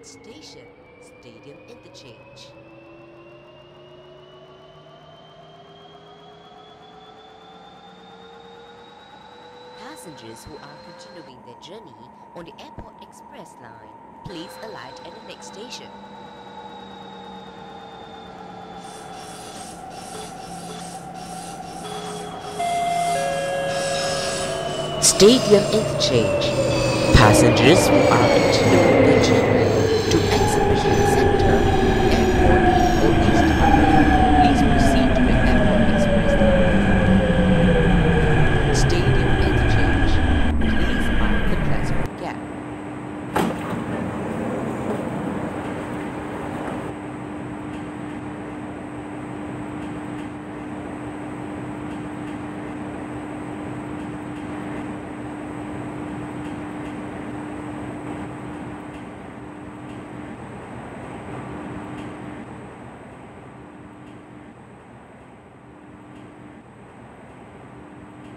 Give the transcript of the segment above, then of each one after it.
Next station, Stadium Interchange. Passengers who are continuing their journey on the Airport Express line, please alight at the next station. Stadium Interchange. Passengers who are continuing their journey to Exhibition Center, Airport, or East Terminal, please proceed to the Airport Express line. Stadium Interchange. Please mark the platform gap.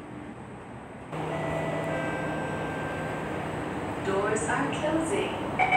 Doors are closing.